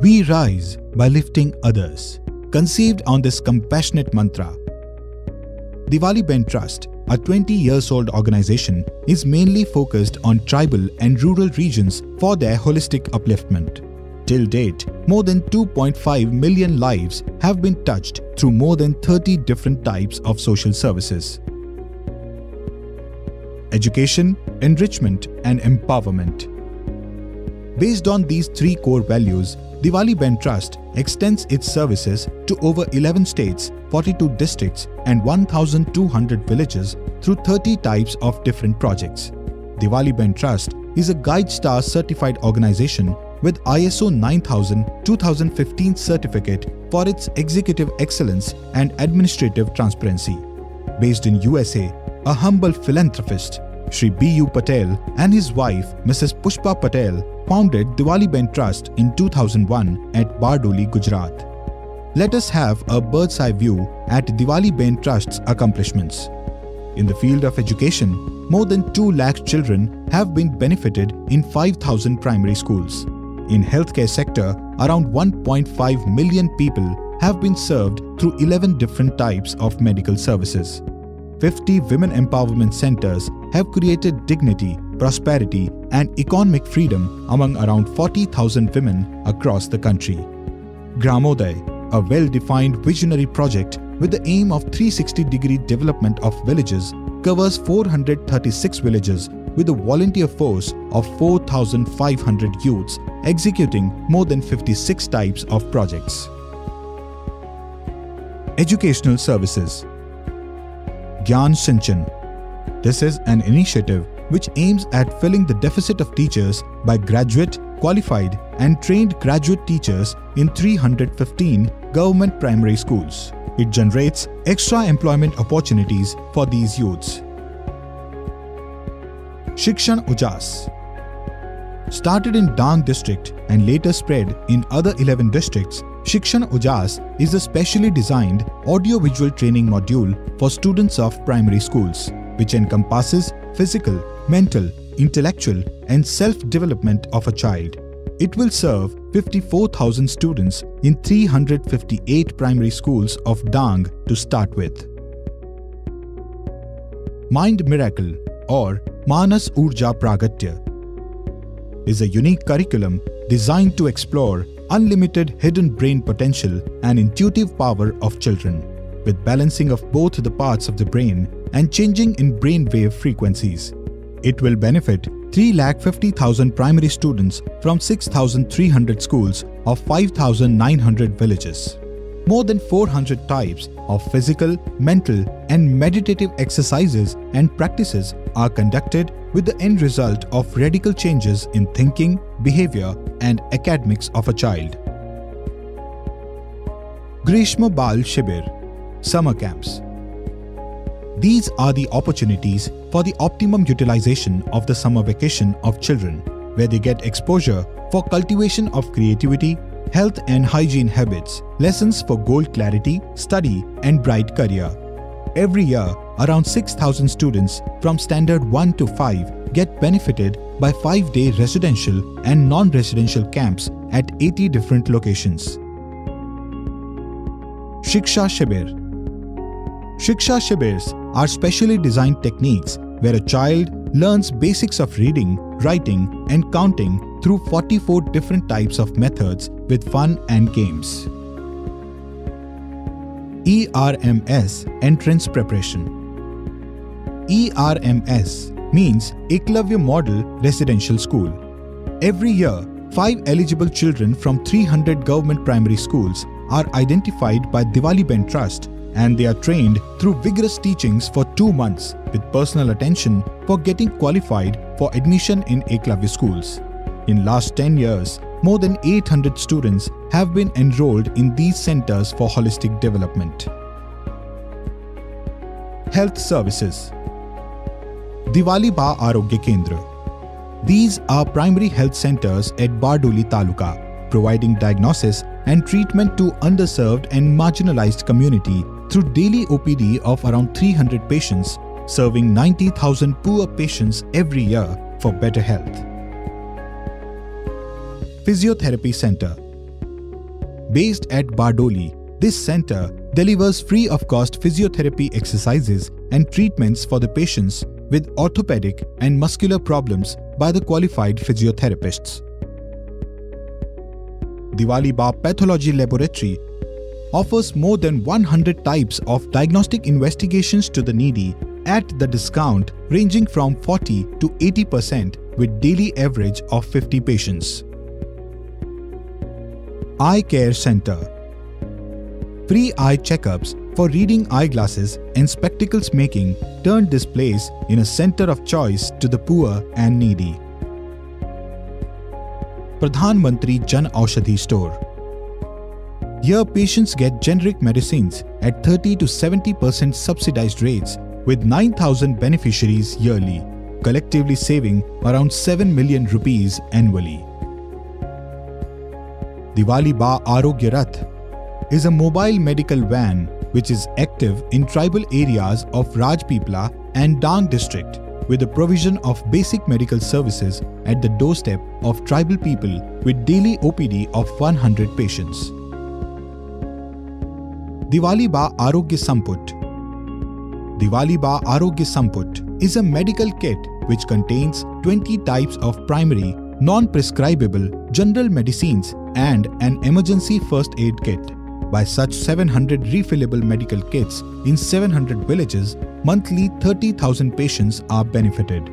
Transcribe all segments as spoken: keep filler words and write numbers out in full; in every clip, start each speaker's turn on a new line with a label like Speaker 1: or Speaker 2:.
Speaker 1: We rise by lifting others. Conceived on this compassionate mantra, Diwali Ben Trust, a twenty years old organization, is mainly focused on tribal and rural regions for their holistic upliftment. Till date, more than two point five million lives have been touched through more than thirty different types of social services. Education, enrichment, and empowerment. Based on these three core values, Diwali Ben Trust extends its services to over eleven states, forty-two districts, and one thousand two hundred villages through thirty types of different projects. Diwali Ben Trust is a GuideStar certified organization with I S O nine thousand twenty fifteen certificate for its executive excellence and administrative transparency. Based in U S A, a humble philanthropist, Shri B U Patel, and his wife, Missus Pushpa Patel, founded Diwali Ben Trust in two thousand one at Bardoli, Gujarat. Let us have a bird's eye view at Diwali Ben Trust's accomplishments. In the field of education, more than two lakh children have been benefited in five thousand primary schools. In healthcare sector, around one point five million people have been served through eleven different types of medical services. fifty women empowerment centers have created dignity, prosperity, and economic freedom among around forty thousand women across the country. Gramoday, a well-defined visionary project with the aim of three hundred sixty degree development of villages, covers four hundred thirty-six villages with a volunteer force of four thousand five hundred youths executing more than fifty-six types of projects. Educational services. Gyan Sinchan. This is an initiative which aims at filling the deficit of teachers by graduate, qualified, and trained graduate teachers in three hundred fifteen government primary schools. It generates extra employment opportunities for these youths. Shikshan Ujas. Started in Dang district and later spread in other eleven districts, Shikshan Ujas is a specially designed audio-visual training module for students of primary schools, which encompasses physical, mental, intellectual, and self-development of a child. It will serve fifty-four thousand students in three hundred fifty-eight primary schools of Dang to start with. Mind Miracle, or Manas Urja Pragatya, is a unique curriculum designed to explore unlimited hidden brain potential and intuitive power of children, with balancing of both the parts of the brain and changing in brain wave frequencies. It will benefit three lakh fifty thousand primary students from six thousand three hundred schools of five thousand nine hundred villages. More than four hundred types of physical, mental, and meditative exercises and practices are conducted with the end result of radical changes in thinking, behavior, and academics of a child. Grishma Bal Shibir, Summer Camps. These are the opportunities for the optimum utilization of the summer vacation of children, where they get exposure for cultivation of creativity, health and hygiene habits, lessons for goal clarity, study, and bright career. Every year, around six thousand students from Standard one to five get benefited by five-day residential and non-residential camps at eighty different locations. Shiksha Shibir. Shiksha Shibirs are specially designed techniques where a child learns basics of reading, writing, and counting through forty-four different types of methods with fun and games. E R M S Entrance Preparation. E R M S means Eklavya Model Residential School. Every year, five eligible children from three hundred government primary schools are identified by Diwali Ben Trust, and they are trained through vigorous teachings for two months with personal attention for getting qualified for admission in Eklavya schools. In last ten years, more than eight hundred students have been enrolled in these centers for holistic development. Health Services. Diwali Ba Arogya Kendra. These are primary health centers at Bardoli Taluka, providing diagnosis and treatment to underserved and marginalized community through daily O P D of around three hundred patients, serving ninety thousand poor patients every year for better health. Physiotherapy Center. Based at Bardoli, this center delivers free of cost physiotherapy exercises and treatments for the patients with orthopedic and muscular problems by the qualified physiotherapists. Diwali Bagh Pathology Laboratory offers more than one hundred types of diagnostic investigations to the needy at the discount ranging from forty to eighty percent with daily average of fifty patients. Eye Care Center. Free eye checkups for reading eyeglasses and spectacles making turned this place in a center of choice to the poor and needy. Pradhan Mantri Jan Aushadhi Store. Here patients get generic medicines at thirty to seventy percent subsidized rates with nine thousand beneficiaries yearly, collectively saving around seven million rupees annually. Diwali Bagh Arogya Rath is a mobile medical van which is active in tribal areas of Rajpipla and Dang district with the provision of basic medical services at the doorstep of tribal people with daily O P D of one hundred patients. Diwali Bagh Arogya Samput. Diwali Bagh Arogya Samput is a medical kit which contains twenty types of primary, non-prescribable general medicines and an emergency first aid kit. By such seven hundred refillable medical kits in seven hundred villages, monthly thirty thousand patients are benefited.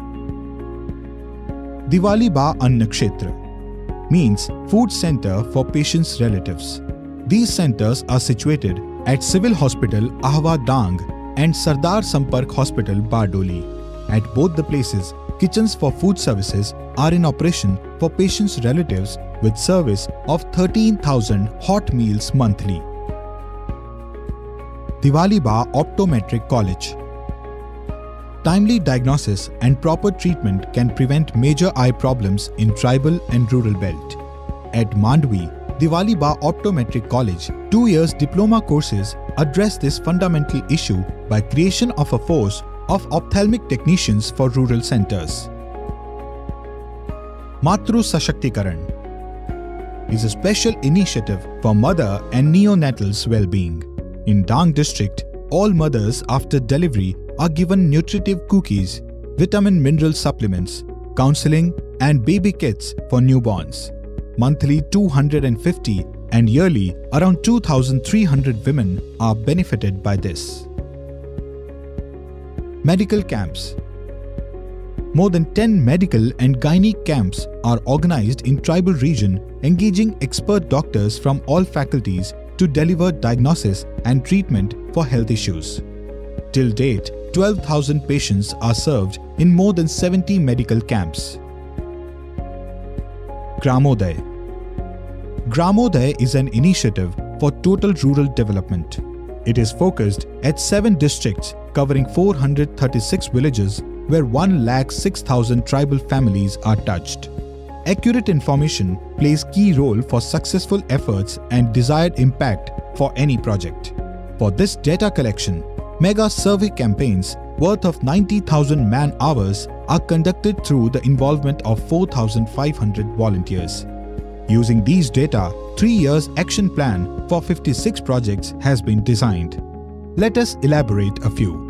Speaker 1: Diwali Bagh Anna Kshetra means food center for patients' relatives. These centers are situated at Civil Hospital Ahwa Dang and Sardar Sampark Hospital Bardoli. At both the places, kitchens for food services are in operation for patients' relatives with service of thirteen thousand hot meals monthly. Diwali Bagh Optometric College. Timely diagnosis and proper treatment can prevent major eye problems in tribal and rural belt. At Mandvi, Diwali Bagh Optometric College, two years diploma courses address this fundamental issue by creation of a force of ophthalmic technicians for rural centers. Matru Sashaktikaran is a special initiative for mother and neonatals' well-being. In Dang district, all mothers after delivery are given nutritive cookies, vitamin mineral supplements, counseling and baby kits for newborns. Monthly two hundred fifty and yearly around two thousand three hundred women are benefited by this. Medical camps. More than ten medical and gynec camps are organized in tribal region, engaging expert doctors from all faculties to deliver diagnosis and treatment for health issues. Till date, twelve thousand patients are served in more than seventy medical camps. Gramoday. Gramoday is an initiative for total rural development. It is focused at seven districts covering four hundred thirty-six villages where one lakh six thousand tribal families are touched. Accurate information plays key role for successful efforts and desired impact for any project. For this data collection, mega survey campaigns worth of ninety thousand man-hours are conducted through the involvement of four thousand five hundred volunteers. Using these data, three years action plan for fifty-six projects has been designed. Let us elaborate a few.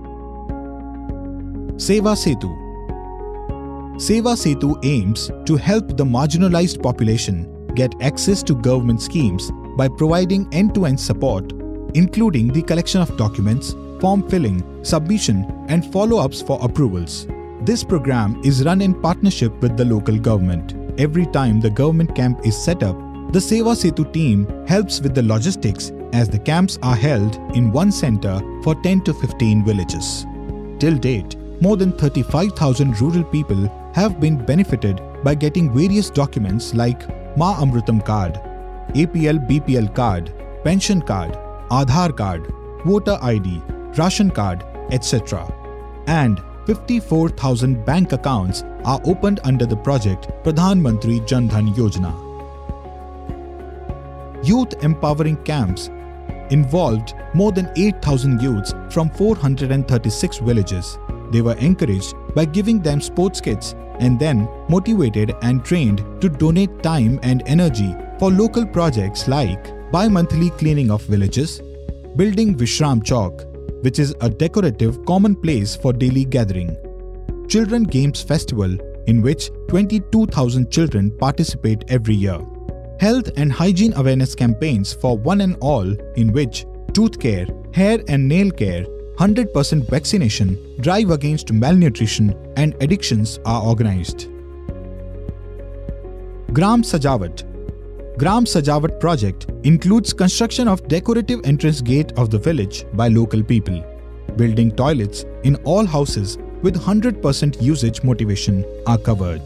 Speaker 1: Seva Setu. Seva Setu aims to help the marginalized population get access to government schemes by providing end-to-end support, including the collection of documents, form filling, submission and follow-ups for approvals. This program is run in partnership with the local government. Every time the government camp is set up, the Seva Setu team helps with the logistics as the camps are held in one center for ten to fifteen villages. Till date, more than thirty-five thousand rural people have been benefited by getting various documents like Ma Amrutam card, A P L B P L card, pension card, Aadhaar card, voter I D, ration card, et cetera. And fifty-four thousand bank accounts are opened under the project Pradhan Mantri Jan Dhan Yojana. Youth empowering camps involved more than eight thousand youths from four hundred thirty-six villages. They were encouraged by giving them sports kits and then motivated and trained to donate time and energy for local projects like bi-monthly cleaning of villages, building Vishram Chowk, which is a decorative common place for daily gathering, Children Games Festival, in which twenty-two thousand children participate every year, health and hygiene awareness campaigns for one and all, in which tooth care, hair and nail care, one hundred percent vaccination, drive against malnutrition and addictions are organized. Gram Sajawat. Gram Sajawat project includes construction of decorative entrance gate of the village by local people, building toilets in all houses with one hundred percent usage motivation are covered.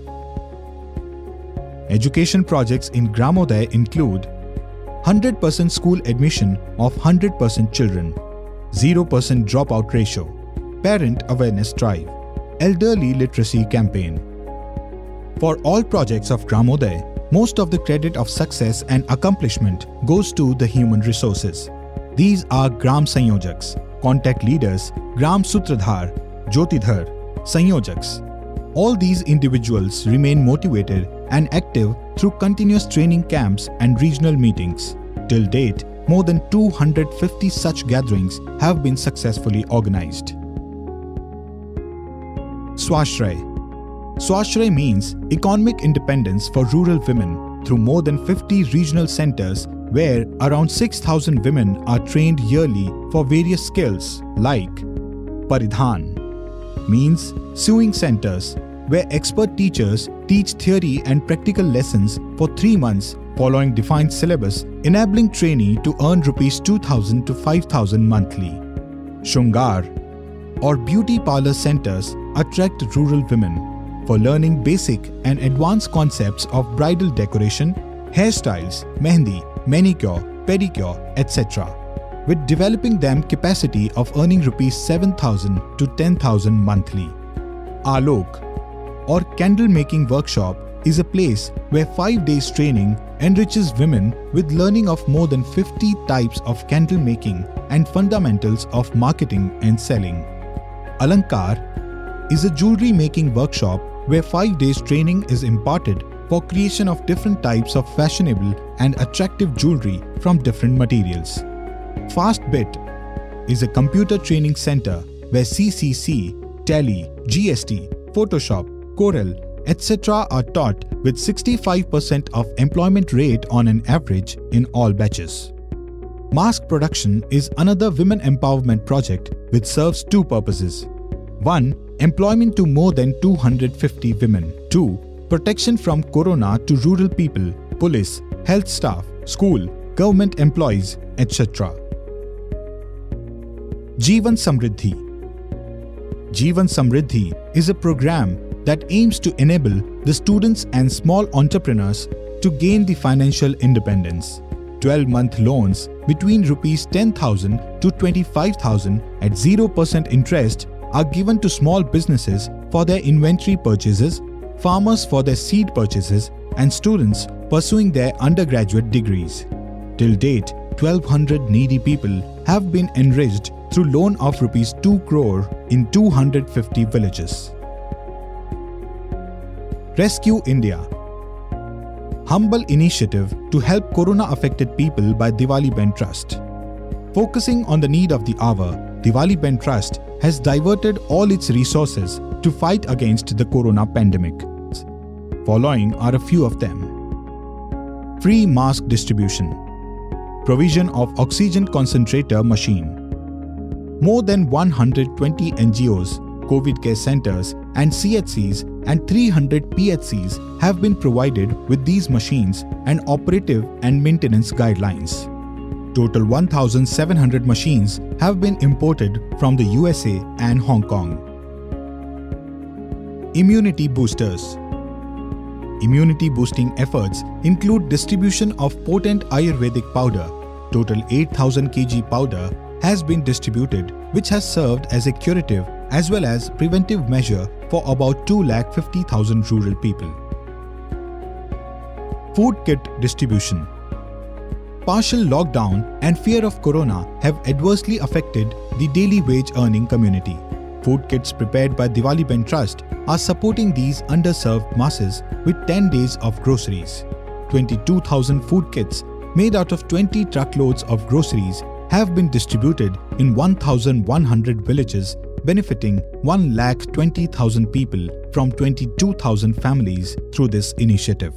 Speaker 1: Education projects in Gramodaya include one hundred percent school admission of one hundred percent children, zero percent dropout ratio, parent awareness drive, elderly literacy campaign. For all projects of Gramodaya, most of the credit of success and accomplishment goes to the human resources. These are Gram Sanyojaks, contact leaders, Gram Sutradhar, Jyotidhar, Sanyojaks. All these individuals remain motivated and active through continuous training camps and regional meetings. Till date, more than two hundred fifty such gatherings have been successfully organized. Swashray. Swashray means economic independence for rural women through more than fifty regional centers where around six thousand women are trained yearly for various skills like Paridhan, means sewing centers where expert teachers teach theory and practical lessons for three months following defined syllabus, enabling trainee to earn rupees two thousand to five thousand monthly. Shungar or beauty parlor centers attract rural women for learning basic and advanced concepts of bridal decoration, hairstyles, mehndi, manicure, pedicure, et cetera, with developing them capacity of earning rupees seven thousand to ten thousand monthly. Alok or candle making workshop is a place where five days training enriches women with learning of more than fifty types of candle making and fundamentals of marketing and selling. Alankar is a jewelry making workshop where five days training is imparted for creation of different types of fashionable and attractive jewelry from different materials. FastBit is a computer training center where C C C, Tally, G S T, Photoshop, Corel, et cetera are taught with sixty-five percent of employment rate on an average in all batches. Mask production is another women empowerment project which serves two purposes. one. Employment to more than two hundred fifty women. two. Protection from corona to rural people, police, health staff, school, government employees, et cetera. Jeevan Samriddhi. Jeevan Samriddhi is a program that aims to enable the students and small entrepreneurs to gain the financial independence. twelve-month loans between rupees ten thousand to twenty-five thousand at zero percent interest are given to small businesses for their inventory purchases, farmers for their seed purchases, and students pursuing their undergraduate degrees. Till date, twelve hundred needy people have been enriched through loan of rupees two crore in two hundred fifty villages. Rescue India. Humble initiative to help corona-affected people by Diwali Ben Trust. Focusing on the need of the hour, Diwali Ben Trust has diverted all its resources to fight against the corona pandemic. Following are a few of them. Free mask distribution. Provision of oxygen concentrator machine. More than one hundred twenty N G Os, COVID care centers and C H Cs and three hundred P H Cs have been provided with these machines and operative and maintenance guidelines. Total one thousand seven hundred machines have been imported from the U S A and Hong Kong. Immunity boosters. Immunity boosting efforts include distribution of potent Ayurvedic powder. Total eight thousand kilograms powder has been distributed, which has served as a curative as well as preventive measure for about two lakh fifty thousand rural people. Food kit distribution. Partial lockdown and fear of corona have adversely affected the daily wage earning community. Food kits prepared by Diwali-Ben Trust are supporting these underserved masses with ten days of groceries. twenty-two thousand food kits made out of twenty truckloads of groceries have been distributed in one thousand one hundred villages, benefiting one lakh twenty thousand people from twenty-two thousand families through this initiative.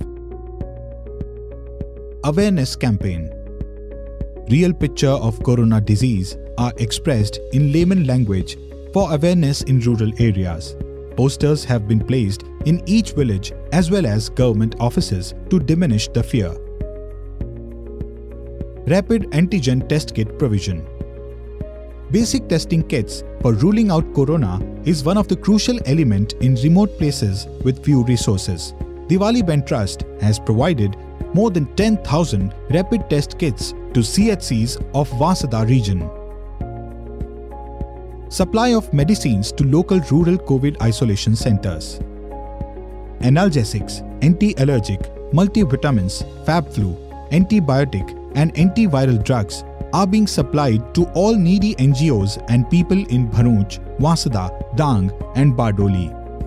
Speaker 1: Awareness Campaign. Real picture of corona disease are expressed in layman language for awareness in rural areas. Posters have been placed in each village as well as government offices to diminish the fear. Rapid antigen test kit provision. Basic testing kits for ruling out corona is one of the crucial elements in remote places with few resources. Diwali-Ben Trust has provided more than ten thousand rapid test kits to C H Cs of Vasada region. Supply of medicines to local rural COVID isolation centers. Analgesics, anti-allergic, multivitamins, FabFlu, antibiotic and antiviral drugs are being supplied to all needy N G Os and people in Bharuch, Vasada, Dang and Bardoli.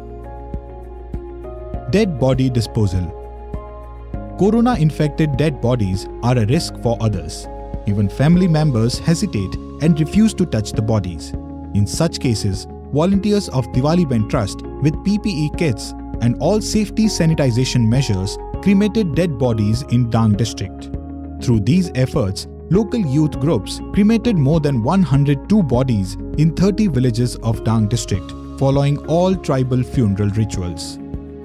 Speaker 1: Dead body disposal. Corona-infected dead bodies are a risk for others. Even family members hesitate and refuse to touch the bodies. In such cases, volunteers of Diwali-Ben Trust with P P E kits and all safety sanitization measures cremated dead bodies in Dang district. Through these efforts, local youth groups cremated more than one hundred two bodies in thirty villages of Dang district, following all tribal funeral rituals.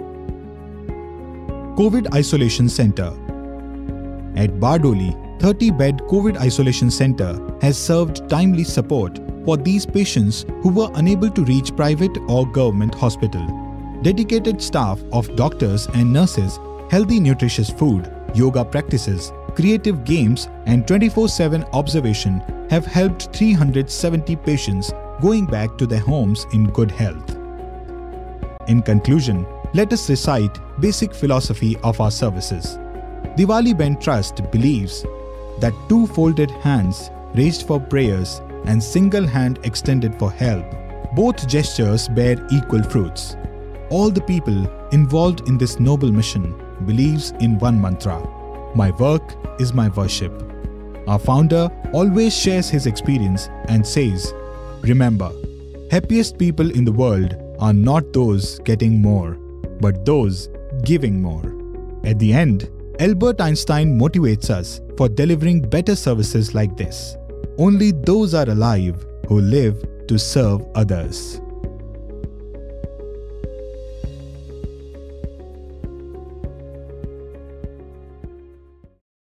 Speaker 1: COVID Isolation Center. At Bardoli, thirty bed COVID Isolation Center has served timely support for these patients who were unable to reach private or government hospital. Dedicated staff of doctors and nurses, healthy nutritious food, yoga practices, creative games and twenty-four seven observation have helped three hundred seventy patients going back to their homes in good health. In conclusion, let us recite basic philosophy of our services. Diwali-Ben Trust believes that two folded hands raised for prayers and single hand extended for help, both gestures bear equal fruits. All the people involved in this noble mission believes in one mantra: my work is my worship. Our founder always shares his experience and says, remember, happiest people in the world are not those getting more, but those giving more. At the end, Albert Einstein motivates us for delivering better services like this. Only those are alive who live to serve others.